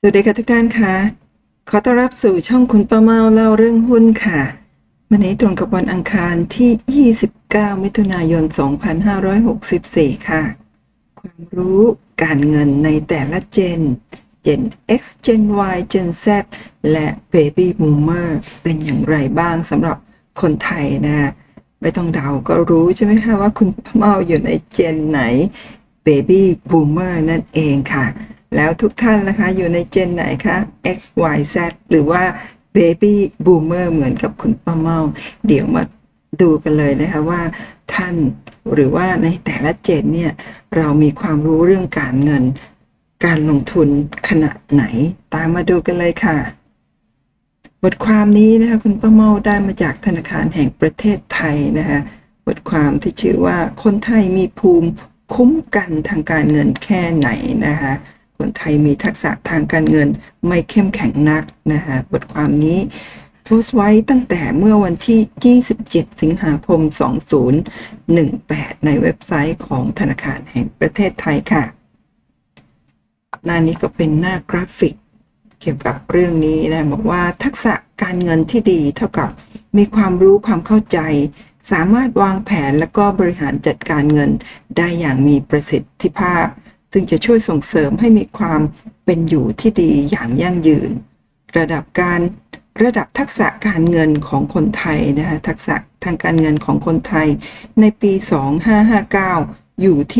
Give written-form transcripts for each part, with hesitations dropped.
วัสดีค่ะทุกท่านค่ะขอต้อนรับสู่ช่องคุณป้าเมาเล่าเรื่องหุ้นค่ะวันนี้ตรงกับวันอังคารที่ 29 มิถุนายน 2564 ค่ะความรู้การเงินในแต่ละเจน Gen X Gen Y Gen Z และ Baby Boomer เป็นอย่างไรบ้างสำหรับคนไทยนะไม่ต้องเดาก็รู้ใช่ไหมคะว่าคุณป้าเมาอยู่ในเจนไหน Baby Boomer นั่นเองค่ะแล้วทุกท่านนะคะอยู่ในเจนไหนคะ X Y Z หรือว่า Baby Boomer เหมือนกับคุณป้าเมาเดี๋ยวมาดูกันเลยนะคะว่าท่านหรือว่าในแต่ละเจนเนี่ยเรามีความรู้เรื่องการเงินการลงทุนขนาดไหนตามมาดูกันเลยค่ะบทความนี้นะคะคุณป้าเมาได้มาจากธนาคารแห่งประเทศไทยนะคะบทความที่ชื่อว่าคนไทยมีภูมิคุ้มกันทางการเงินแค่ไหนนะคะคนไทยมีทักษะทางการเงินไม่เข้มแข็งนักนะคะบทความนี้โพสต์ไว้ตั้งแต่เมื่อวันที่ 27 สิงหาคม 2018 ในเว็บไซต์ของธนาคารแห่งประเทศไทยค่ะหน้านี้ก็เป็นหน้ากราฟิกเกี่ยวกับเรื่องนี้นะบอกว่าทักษะการเงินที่ดีเท่ากับมีความรู้ความเข้าใจสามารถวางแผนและก็บริหารจัดการเงินได้อย่างมีประสิทธิภาพซึ่งจะช่วยส่งเสริมให้มีความเป็นอยู่ที่ดีอย่างยั่งยืนระดับทักษะการเงินของคนไทยนะคะทักษะทางการเงินของคนไทยในปี 2559 อยู่ที่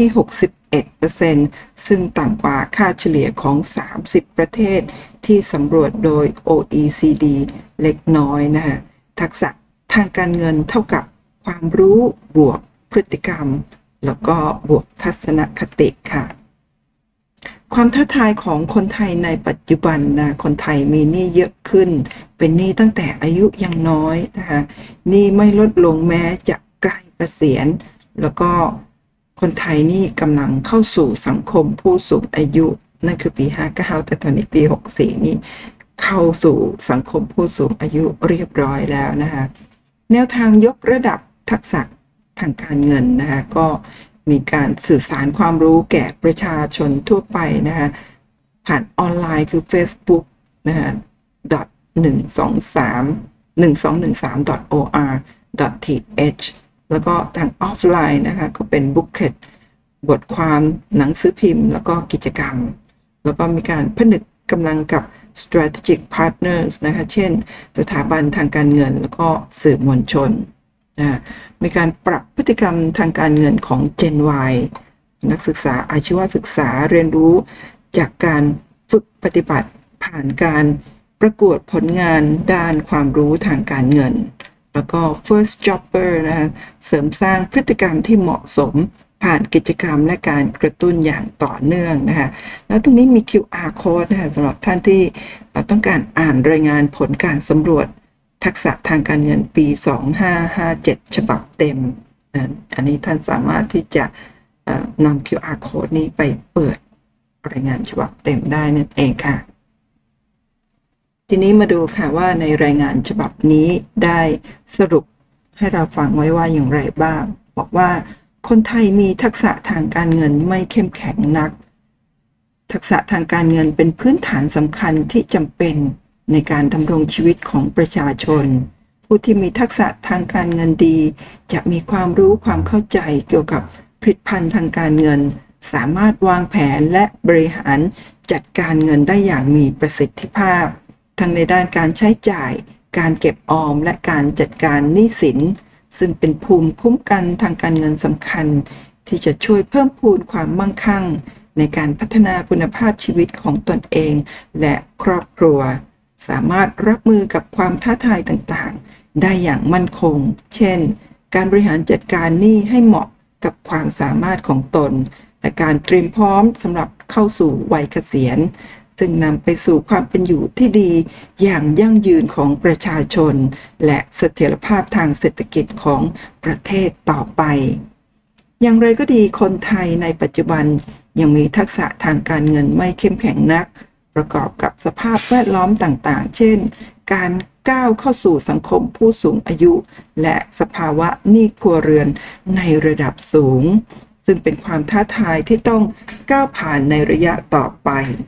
61% ซึ่งต่ำกว่าค่าเฉลี่ยของ 30 ประเทศที่สำรวจโดย OECD เล็กน้อยนะคะทักษะทางการเงินเท่ากับความรู้บวกพฤติกรรมแล้วก็บวกทัศนคติค่ะความท้าทายของคนไทยในปัจจุบันนะคนไทยมีหนี้เยอะขึ้นเป็นหนี้ตั้งแต่อายุยังน้อยนะคะหนี้ไม่ลดลงแม้จะใกล้เกษียณแล้วก็คนไทยนี่กำลังเข้าสู่สังคมผู้สูงอายุนั่นคือปี 59 แต่ตอนนี้ปี 64 นี่เข้าสู่สังคมผู้สูงอายุเรียบร้อยแล้วนะคะแนวทางยกระดับทักษะทางการเงินนะคะก็มีการสื่อสารความรู้แก่ประชาชนทั่วไปนะคะผ่านออนไลน์คือ Facebook นะคะ .1213.or.th แล้วก็ทางออฟไลน์นะคะก็เป็นบุ๊กเ e ตบทความหนังสือพิมพ์แล้วก็กิจกรรมแล้วก็มีการผนึกกำลังกับ strategic partners นะคะเช่นสถาบันทางการเงินแล้วก็สื่อมวลชนมีการปรับพฤติกรรมทางการเงินของ Gen Y นักศึกษาอาชีวศึกษาเรียนรู้จากการฝึกปฏิบัติผ่านการประกวดผลงานด้านความรู้ทางการเงินแล้วก็ First Jobber นะคะเสริมสร้างพฤติกรรมที่เหมาะสมผ่านกิจกรรมและการกระตุ้นอย่างต่อเนื่องนะคะแล้วตรงนี้มี QR code นะคะสำหรับท่านที่ต้องการอ่านรายงานผลการสำรวจทักษะทางการเงินปี 2557 ฉบับเต็มอันนี้ท่านสามารถที่จะนำ QR code นี้ไปเปิดรายงานฉบับเต็มได้นั่นเองค่ะทีนี้มาดูค่ะว่าในรายงานฉบับนี้ได้สรุปให้เราฟังไว้ว่าอย่างไรบ้างบอกว่าคนไทยมีทักษะทางการเงินไม่เข้มแข็งนักทักษะทางการเงินเป็นพื้นฐานสำคัญที่จำเป็นในการดำรงชีวิตของประชาชนผู้ที่มีทักษะทางการเงินดีจะมีความรู้ความเข้าใจเกี่ยวกับผลิตภัณฑ์ทางการเงินสามารถวางแผนและบริหารจัดการเงินได้อย่างมีประสิทธิภาพทั้งในด้านการใช้จ่ายการเก็บออมและการจัดการหนี้สินซึ่งเป็นภูมิคุ้มกันทางการเงินสำคัญที่จะช่วยเพิ่มพูนความมั่งคั่งในการพัฒนาคุณภาพชีวิตของตนเองและครอบครัวสามารถรับมือกับความท้าทายต่างๆได้อย่างมั่นคงเช่นการบริหารจัดการหนี้ให้เหมาะกับความสามารถของตนและการเตรียมพร้อมสำหรับเข้าสู่วัยเกษียณซึ่งนำไปสู่ความเป็นอยู่ที่ดีอย่างยั่งยืนของประชาชนและเสถียรภาพทางเศรษฐกิจของประเทศต่อไปอย่างไรก็ดีคนไทยในปัจจุบันยังมีทักษะทางการเงินไม่เข้มแข็งนักประกอบกับสภาพแวดล้อมต่างๆเช่นการก้าวเข้าสู่สังคมผู้สูงอายุและสภาวะหนี้ครัวเรือนในระดับสูงซึ่งเป็นความท้าทายที่ต้องก้าวผ่านในระยะต่อไป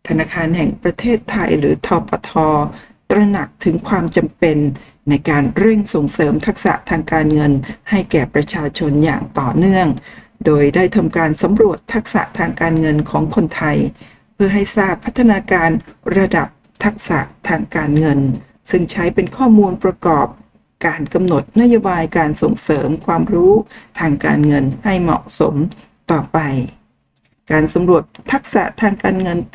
ธนาคารแห่งประเทศไทยหรือธปท.ตระหนักถึงความจำเป็นในการเร่งส่งเสริมทักษะทางการเงินให้แก่ประชาชนอย่างต่อเนื่องโดยได้ทำการสำรวจทักษะทางการเงินของคนไทยเพื่อให้ทราบพัฒนาการระดับทักษะทางการเงินซึ่งใช้เป็นข้อมูลประกอบการกำหนดนโยบายการส่งเสริมความรู้ทางการเงินให้เหมาะสมต่อไปการสำรวจทักษะทางการเงินปี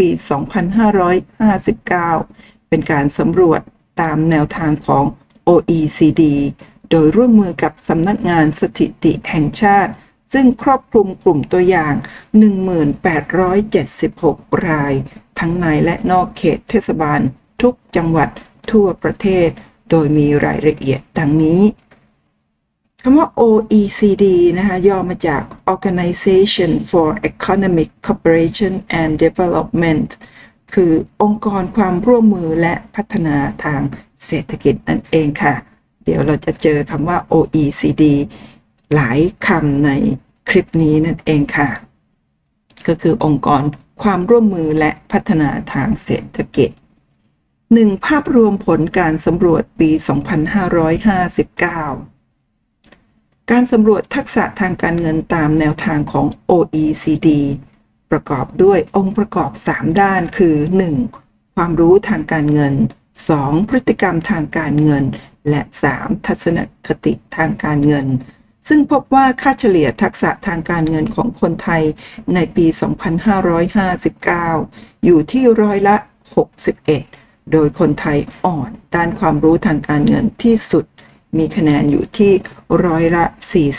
2559 เป็นการสำรวจตามแนวทางของ OECD โดยร่วมมือกับสำนักงานสถิติแห่งชาติซึ่งครอบคลุมกลุ่มตัวอย่าง 1,876 รายทั้งในและนอกเขตเทศบาลทุกจังหวัดทั่วประเทศโดยมีรายละเอียดดังนี้คำว่า OECD นะคะย่อมาจาก Organization for Economic Cooperation and Development คือองค์กรความร่วมมือและพัฒนาทางเศรษฐกิจนั่นเองค่ะเดี๋ยวเราจะเจอคำว่า OECD หลายคำในคลิปนี้นั่นเองค่ะก็คือองค์กรความร่วมมือและพัฒนาทางเศรษฐกิจ1ภาพรวมผลการสำรวจปี 2559 การสำรวจทักษะทางการเงินตามแนวทางของ OECD ประกอบด้วยองค์ประกอบ 3 ด้านคือ 1. ความรู้ทางการเงิน 2. พฤติกรรมทางการเงินและ 3. ทัศนคติทางการเงินซึ่งพบว่าค่าเฉลี่ยทักษะทางการเงินของคนไทยในปี 2559 อยู่ที่ร้อยละ 61 โดยคนไทยอ่อนด้านความรู้ทางการเงินที่สุดมีคะแนนอยู่ที่ร้อยละ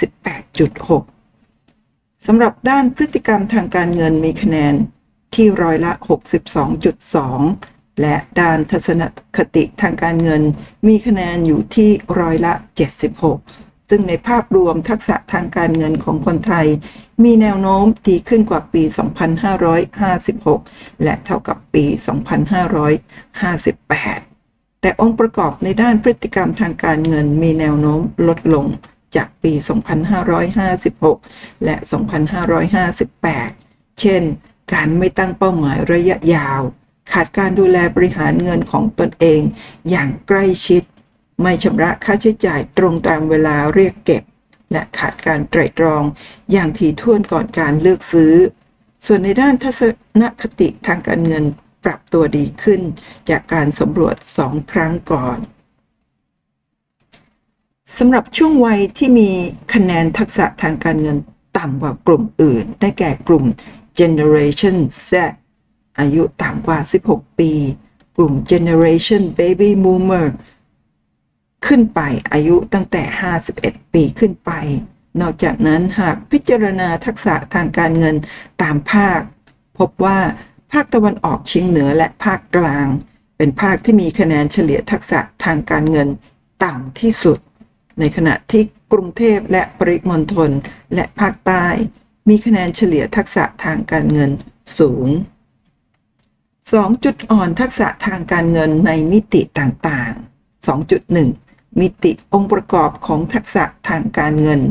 48.6 สำหรับด้านพฤติกรรมทางการเงินมีคะแนนที่ร้อยละ 62.2 และด้านทัศนคติทางการเงินมีคะแนนอยู่ที่ร้อยละ 76 ซึ่งในภาพรวมทักษะทางการเงินของคนไทยมีแนวโน้มดีขึ้นกว่าปี 2556 และเท่ากับปี 2558 แต่องค์ประกอบในด้านพฤติกรรมทางการเงินมีแนวโน้มลดลงจากปี 2556 และ 2558 เช่น การไม่ตั้งเป้าหมายระยะยาวขาดการดูแลบริหารเงินของตนเองอย่างใกล้ชิดไม่ชำระค่าใช้จ่ายตรงตามเวลาเรียกเก็บและขาดการไตร่ตรองอย่างถี่ถ้วนก่อนการเลือกซื้อส่วนในด้านทัศนคติทางการเงินปรับตัวดีขึ้นจากการสำรวจ2 ครั้งก่อนสำหรับช่วงวัยที่มีคะแนนทักษะทางการเงินต่ำกว่ากลุ่มอื่นได้แก่กลุ่ม Generation Z อายุต่ำกว่า 16 ปีกลุ่ม Generation Baby Boomer ขึ้นไปอายุตั้งแต่ 51 ปีขึ้นไปนอกจากนั้นหากพิจารณาทักษะทางการเงินตามภาคพบว่าภาคตะวันออกเฉียงเหนือและภาคกลางเป็นภาคที่มีคะแนนเฉลี่ยทักษะทางการเงินต่ำที่สุดในขณะที่กรุงเทพและปริมณฑลและภาคใต้มีคะแนนเฉลี่ยทักษะทางการเงินสูง2 จุดอ่อนทักษะทางการเงินในมิติต่างๆ 2.1 มิติองค์ประกอบของทักษะทางการเงิน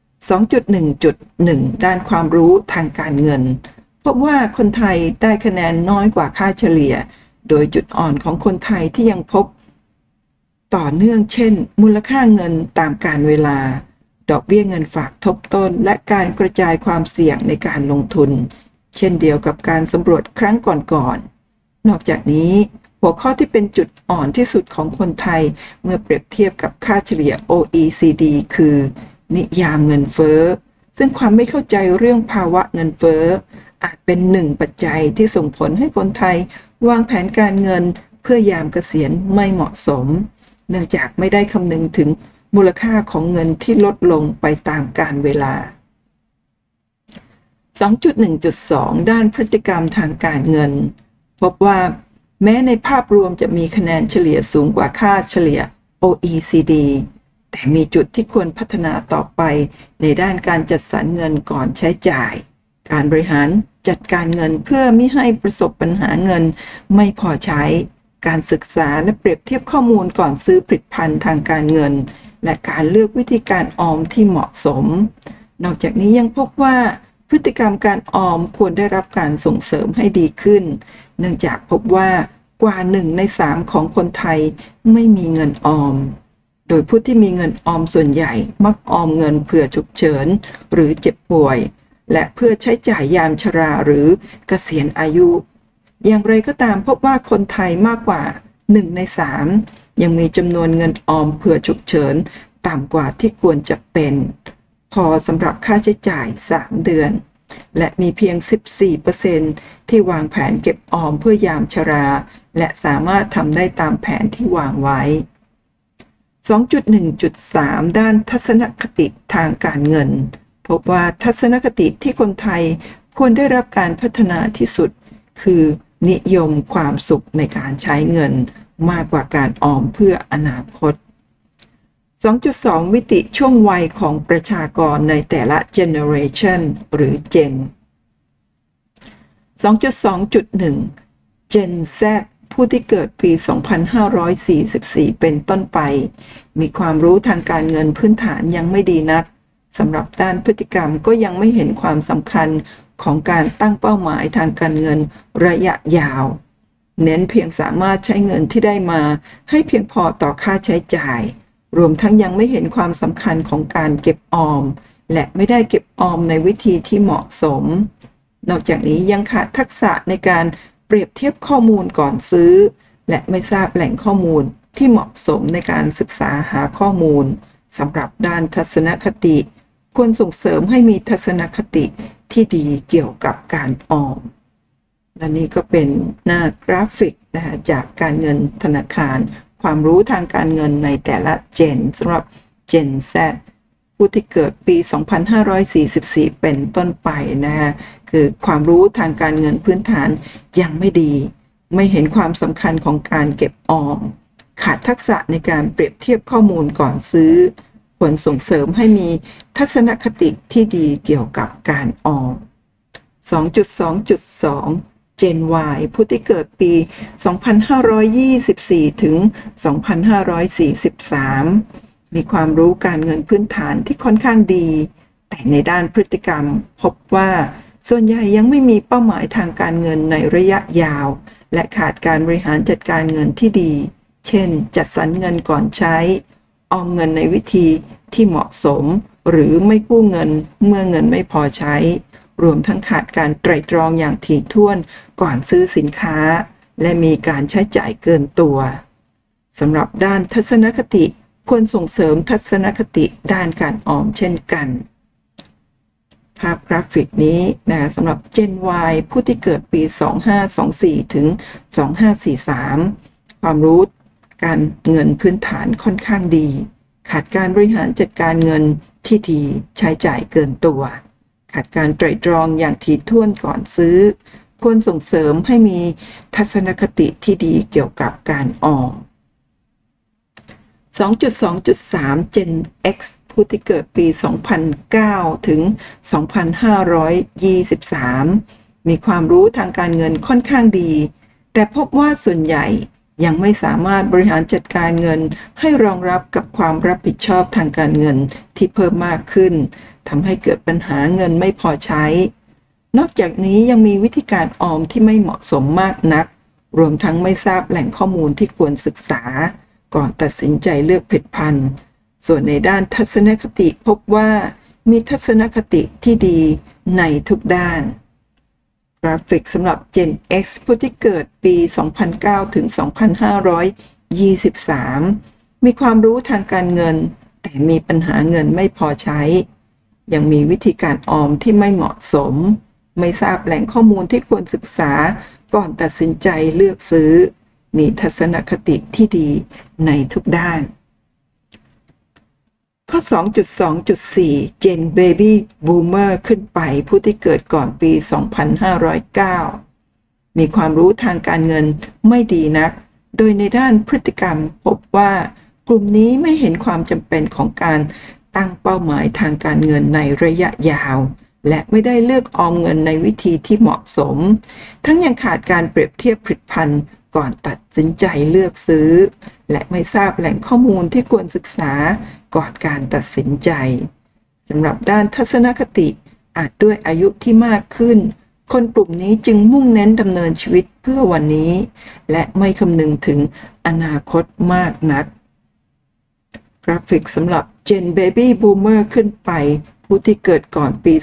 2.1.1 ด้านความรู้ทางการเงินพบว่าคนไทยได้คะแนนน้อยกว่าค่าเฉลี่ยโดยจุดอ่อนของคนไทยที่ยังพบต่อเนื่องเช่นมูลค่าเงินตามกาลเวลาดอกเบี้ยเงินฝากทบต้นและการกระจายความเสี่ยงในการลงทุนเช่นเดียวกับการสำรวจครั้งก่อนๆนอกจากนี้หัวข้อที่เป็นจุดอ่อนที่สุดของคนไทยเมื่อเปรียบเทียบกับค่าเฉลี่ย OECD คือนิยามเงินเฟ้อซึ่งความไม่เข้าใจเรื่องภาวะเงินเฟ้ออาจเป็นหนึ่งปัจจัยที่ส่งผลให้คนไทยวางแผนการเงินเพื่อยามเกษียณไม่เหมาะสมเนื่องจากไม่ได้คำนึงถึงมูลค่าของเงินที่ลดลงไปตามกาลเวลา 2.1.2 ด้านพฤติกรรมทางการเงินพบว่าแม้ในภาพรวมจะมีคะแนนเฉลี่ยสูงกว่าค่าเฉลี่ย OECD แต่มีจุดที่ควรพัฒนาต่อไปในด้านการจัดสรรเงินก่อนใช้จ่ายการบริหารจัดการเงินเพื่อไม่ให้ประสบปัญหาเงินไม่พอใช้การศึกษาและเปรียบเทียบข้อมูลก่อนซื้อผลิตภัณฑ์ทางการเงินและการเลือกวิธีการออมที่เหมาะสมนอกจากนี้ยังพบว่าพฤติกรรมการออมควรได้รับการส่งเสริมให้ดีขึ้นเนื่องจากพบว่ากว่า1 ใน 3ของคนไทยไม่มีเงินออมโดยผู้ที่มีเงินออมส่วนใหญ่มักออมเงินเผื่อฉุกเฉินหรือเจ็บป่วยและเพื่อใช้จ่ายยามชราหรือเกษียณอายุอย่างไรก็ตามพบว่าคนไทยมากกว่า1 ใน 3ยังมีจำนวนเงินออมเผื่อฉุกเฉินต่ำกว่าที่ควรจะเป็นพอสำหรับค่าใช้จ่าย3 เดือนและมีเพียง 14% ที่วางแผนเก็บออมเพื่อยามชราและสามารถทำได้ตามแผนที่วางไว้ 2.1.3 ด้านทัศนคติทางการเงินพบว่าทัศนคติที่คนไทยควรได้รับการพัฒนาที่สุดคือนิยมความสุขในการใช้เงินมากกว่าการออมเพื่ออนาคต 2.2 มิติช่วงวัยของประชากรในแต่ละ generation หรือ Gen 2.2.1 Gen Z ผู้ที่เกิดปี 2544 เป็นต้นไปมีความรู้ทางการเงินพื้นฐานยังไม่ดีนักสำหรับด้านพฤติกรรมก็ยังไม่เห็นความสำคัญของการตั้งเป้าหมายทางการเงินระยะยาวเน้นเพียงสามารถใช้เงินที่ได้มาให้เพียงพอต่อค่าใช้จ่ายรวมทั้งยังไม่เห็นความสำคัญของการเก็บออมและไม่ได้เก็บออมในวิธีที่เหมาะสมนอกจากนี้ยังขาดทักษะในการเปรียบเทียบข้อมูลก่อนซื้อและไม่ทราบแหล่งข้อมูลที่เหมาะสมในการศึกษาหาข้อมูลสำหรับด้านทัศนคติควรส่งเสริมให้มีทัศนคติที่ดีเกี่ยวกับการออมและนี่ก็เป็นหน้ากราฟิกนะคะจากการเงินธนาคารความรู้ทางการเงินในแต่ละเจนสำหรับ Gen Z ผู้ที่เกิดปี 2544 เป็นต้นไปนะคะคือความรู้ทางการเงินพื้นฐานยังไม่ดีไม่เห็นความสำคัญของการเก็บออมขาดทักษะในการเปรียบเทียบข้อมูลก่อนซื้อควรส่งเสริมให้มีทัศนคติที่ดีเกี่ยวกับการออม 2.2.2 Gen Y ผู้ที่เกิดปี 2524 ถึง 2543 มีความรู้การเงินพื้นฐานที่ค่อนข้างดีแต่ในด้านพฤติกรรมพบว่าส่วนใหญ่ยังไม่มีเป้าหมายทางการเงินในระยะยาวและขาดการบริหารจัดการเงินที่ดีเช่นจัดสรรเงินก่อนใช้ออมเงินในวิธีที่เหมาะสมหรือไม่กู้เงินเมื่อเงินไม่พอใช้รวมทั้งขาดการไตร่ตรองอย่างถี่ถ้วนก่อนซื้อสินค้าและมีการใช้จ่ายเกินตัวสำหรับด้านทัศนคติควรส่งเสริมทัศนคติด้านการออมเช่นกันภาพกราฟิกนี้นะสำหรับ Gen Y ผู้ที่เกิดปี 2524 ถึง 2543 ความรู้การเงินพื้นฐานค่อนข้างดีขาดการบริหารจัดการเงินที่ดีใช้จ่ายเกินตัวขาดการไตร่ตรองอย่างถี่ถ้วนก่อนซื้อควรส่งเสริมให้มีทัศนคติที่ดีเกี่ยวกับการออม 2.2.3 Gen X ผู้ที่เกิดปี 2009 ถึง 2523 มีความรู้ทางการเงินค่อนข้างดีแต่พบว่าส่วนใหญ่ยังไม่สามารถบริหารจัดการเงินให้รองรับกับความรับผิดชอบทางการเงินที่เพิ่มมากขึ้นทำให้เกิดปัญหาเงินไม่พอใช้นอกจากนี้ยังมีวิธีการออมที่ไม่เหมาะสมมากนักรวมทั้งไม่ทราบแหล่งข้อมูลที่ควรศึกษาก่อนตัดสินใจเลือกผลิตภัณฑ์ส่วนในด้านทัศนคติพบว่ามีทัศนคติที่ดีในทุกด้านกราฟิกสำหรับ Gen X ผู้ที่เกิดปี 2009 ถึง 2523 มีความรู้ทางการเงินแต่มีปัญหาเงินไม่พอใช้ยังมีวิธีการออมที่ไม่เหมาะสมไม่ทราบแหล่งข้อมูลที่ควรศึกษาก่อนตัดสินใจเลือกซื้อมีทัศนคติที่ดีในทุกด้านข้อ 2.2.4 Gen Baby Boomer ขึ้นไปผู้ที่เกิดก่อนปี 2509 มีความรู้ทางการเงินไม่ดีนักโดยในด้านพฤติกรรมพบว่ากลุ่มนี้ไม่เห็นความจำเป็นของการตั้งเป้าหมายทางการเงินในระยะยาวและไม่ได้เลือกออมเงินในวิธีที่เหมาะสมทั้งยังขาดการเปรียบเทียบผลิตภัณฑ์ก่อนตัดสินใจเลือกซื้อและไม่ทราบแหล่งข้อมูลที่ควรศึกษาก่อนการตัดสินใจสำหรับด้านทัศนคติอาจด้วยอายุที่มากขึ้นคนกลุ่มนี้จึงมุ่งเน้นดำเนินชีวิตเพื่อวันนี้และไม่คำนึงถึงอนาคตมากนักกราฟิกสำหรับ Gen Baby Boomer ขึ้นไปผู้ที่เกิดก่อนปี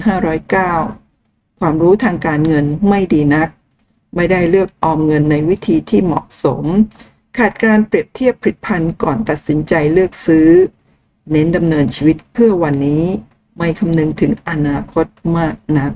2509 ความรู้ทางการเงินไม่ดีนักไม่ได้เลือกออมเงินในวิธีที่เหมาะสมขาดการเปรียบเทียบผลิตภัณฑ์ก่อนตัดสินใจเลือกซื้อเน้นดำเนินชีวิตเพื่อวันนี้ไม่คำนึงถึงอนาคตมากนัก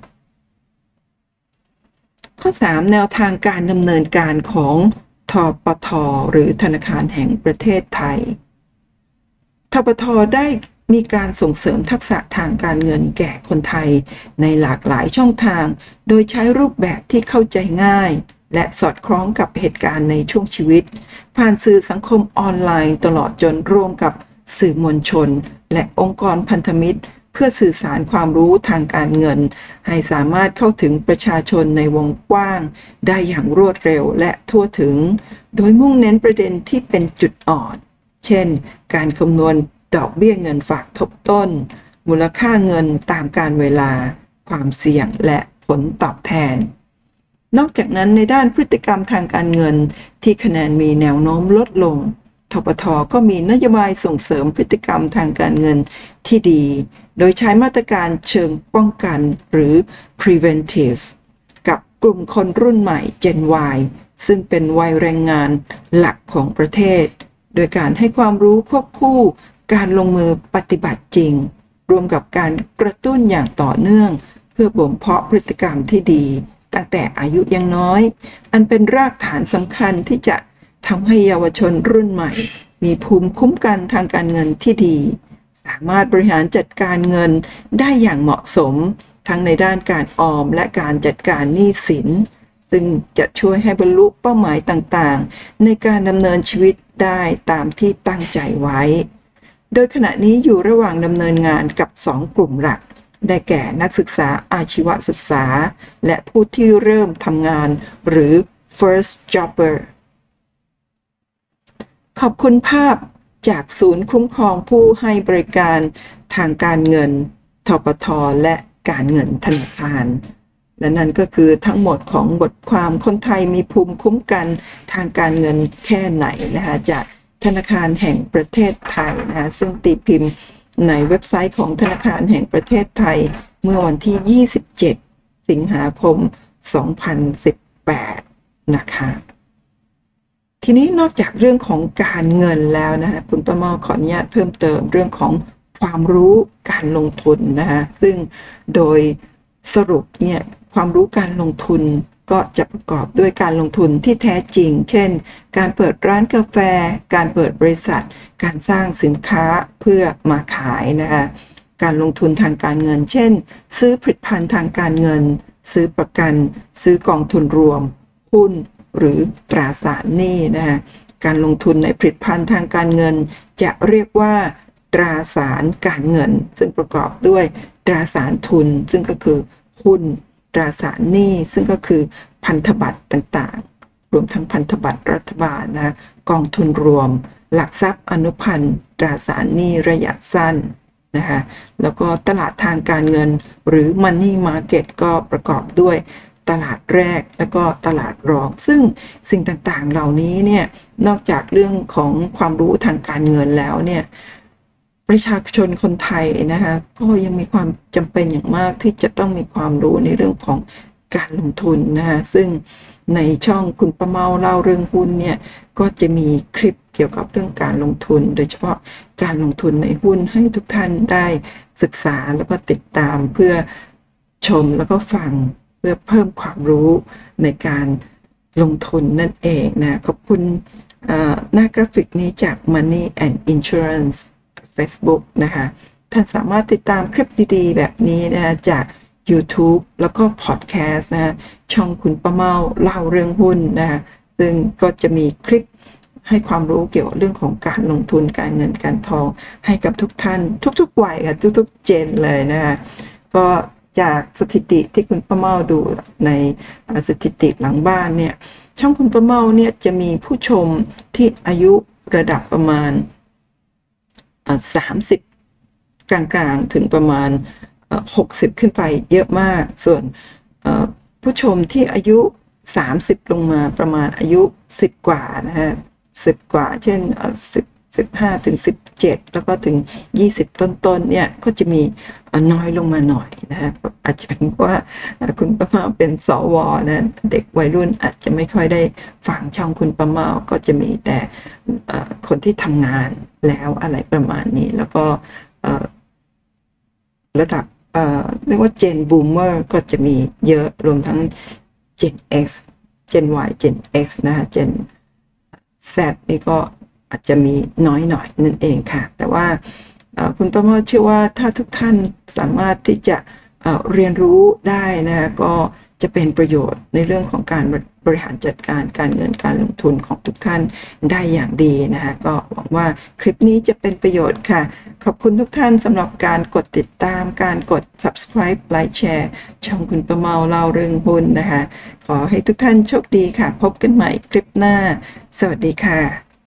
ข้อ 3 แนวทางการดำเนินการของธปท.หรือธนาคารแห่งประเทศไทยธปท.ได้มีการส่งเสริมทักษะทางการเงินแก่คนไทยในหลากหลายช่องทางโดยใช้รูปแบบที่เข้าใจง่ายและสอดคล้องกับเหตุการณ์ในช่วงชีวิตผ่านสื่อสังคมออนไลน์ตลอดจนร่วมกับสื่อมวลชนและองค์กรพันธมิตรเพื่อสื่อสารความรู้ทางการเงินให้สามารถเข้าถึงประชาชนในวงกว้างได้อย่างรวดเร็วและทั่วถึงโดยมุ่งเน้นประเด็นที่เป็นจุดอ่อนเช่นการคำนวณดอกเบี้ยเงินฝากทบต้นมูลค่าเงินตามการเวลาความเสี่ยงและผลตอบแทนนอกจากนั้นในด้านพฤติกรรมทางการเงินที่คะแนนมีแนวโน้มลดลงธปท.ก็มีนโยบายส่งเสริมพฤติกรรมทางการเงินที่ดีโดยใช้มาตรการเชิงป้องกันหรือ preventive กับกลุ่มคนรุ่นใหม่ Gen Y ซึ่งเป็นวัยแรงงานหลักของประเทศโดยการให้ความรู้ควบคู่การลงมือปฏิบัติจริงรวมกับการกระตุ้นอย่างต่อเนื่องเพื่อบ่มเพาะพฤติกรรมที่ดีตั้งแต่อายุยังน้อยอันเป็นรากฐานสำคัญที่จะทำให้เยาวชนรุ่นใหม่มีภูมิคุ้มกันทางการเงินที่ดีสามารถบริหารจัดการเงินได้อย่างเหมาะสมทั้งในด้านการออมและการจัดการหนี้สินซึ่งจะช่วยให้บรรลุเป้าหมายต่างๆในการดำเนินชีวิตได้ตามที่ตั้งใจไว้โดยขณะนี้อยู่ระหว่างดำเนินงานกับ2กลุ่มหลักได้แก่นักศึกษาอาชีวศึกษาและผู้ที่เริ่มทำงานหรือ first jobber ขอบคุณภาพจากศูนย์คุ้มครองผู้ให้บริการทางการเงินธปท.และการเงินธนาคารและนั่นก็คือทั้งหมดของบทความคนไทยมีภูมิคุ้มกันทางการเงินแค่ไหนนะคะจากธนาคารแห่งประเทศไทยนะคะซึ่งตีพิมพ์ในเว็บไซต์ของธนาคารแห่งประเทศไทยเมื่อวันที่ 27 สิงหาคม 2018 นะคะทีนี้นอกจากเรื่องของการเงินแล้วนะคะคุณประเมาขออนุญาตเพิ่มเติมเรื่องของความรู้การลงทุนนะคะซึ่งโดยสรุปเนี่ยความรู้การลงทุนก็จะประกอบด้วยการลงทุนที่แท้จริงเช่นการเปิดร้านกาแฟการเปิดบริษัทการสร้างสินค้าเพื่อมาขายนะคะการลงทุนทางการเงินเช่นซื้อผลิตภัณฑ์ทางการเงินซื้อประกันซื้อกองทุนรวมหุ้นหรือตราสารหนี้นะคะการลงทุนในผลิตภัณฑ์ทางการเงินจะเรียกว่าตราสารการเงินซึ่งประกอบด้วยตราสารทุนซึ่งก็คือหุ้นตราสารหนี้ซึ่งก็คือพันธบัตรต่างๆรวมทั้งพันธบัตรรัฐบาลนะกองทุนรวมหลักทรัพย์อนุพันธ์ตราสารหนี้ระยะสั้นนะคะแล้วก็ตลาดทางการเงินหรือ Money Market ก็ประกอบด้วยตลาดแรกแล้วก็ตลาดรองซึ่งสิ่งต่างๆเหล่านี้เนี่ยนอกจากเรื่องของความรู้ทางการเงินแล้วเนี่ยประชาชนคนไทยนะคะก็ยังมีความจำเป็นอย่างมากที่จะต้องมีความรู้ในเรื่องของการลงทุนนะคะซึ่งในช่องคุณประเมาเล่าเรื่องหุ้นเนี่ยก็จะมีคลิปเกี่ยวกับเรื่องการลงทุนโดยเฉพาะการลงทุนในหุ้นให้ทุกท่านได้ศึกษาแล้วก็ติดตามเพื่อชมแล้วก็ฟังเพื่อเพิ่มความรู้ในการลงทุนนั่นเองนะขอบคุณหน้ากราฟิกนี้จาก Money and Insurance Facebook นะคะท่านสามารถติดตามคลิปดีๆแบบนี้นะจาก YouTube แล้วก็พอดแคสต์นะช่องคุณประเมาเล่าเรื่องหุ้นนะซึ่งก็จะมีคลิปให้ความรู้เกี่ยวกับเรื่องของการลงทุนการเงินการทองให้กับทุกท่านทุกๆวัยค่ะทุกๆเจนเลยนะคะก็จากสถิติที่คุณประเมาดูในสถิติหลังบ้านเนี่ยช่องคุณประเมาเนี่ยจะมีผู้ชมที่อายุระดับประมาณ30กลางๆถึงประมาณ60ขึ้นไปเยอะมากส่วนผู้ชมที่อายุ30ลงมาประมาณอายุ10กว่านะฮะ10กว่าเช่น15ถึง17แล้วก็ถึง20ต้นๆเนี่ยก็จะมีน้อยลงมาหน่อยนะฮะอาจจะเป็นเพราะว่าคุณป้าเมาเป็นสวนะเด็กวัยรุ่นอาจจะไม่ค่อยได้ฟังช่องคุณป้าเมาก็จะมีแต่คนที่ทำงานแล้วอะไรประมาณนี้แล้วก็ระดับเรียกว่าเจนบูมเมอร์ก็จะมีเยอะรวมทั้ง Gen X Gen Y Gen X นะฮะ Gen Z นี่ก็อาจจะมีน้อยหน่อยนั่นเองค่ะแต่ว่าคุณประเมาเชื่อว่าถ้าทุกท่านสามารถที่จะเรียนรู้ได้นะก็จะเป็นประโยชน์ในเรื่องของการบริหารจัดการการเงินการลงทุนของทุกท่านได้อย่างดีนะคะก็หวังว่าคลิปนี้จะเป็นประโยชน์ค่ะขอบคุณทุกท่านสำหรับการกดติดตามการกด subscribe ไลค์แชร์ช่องคุณประเมาเล่าเรื่องหุ้นนะคะขอให้ทุกท่านโชคดีค่ะพบกันใหม่คลิปหน้าสวัสดีค่ะ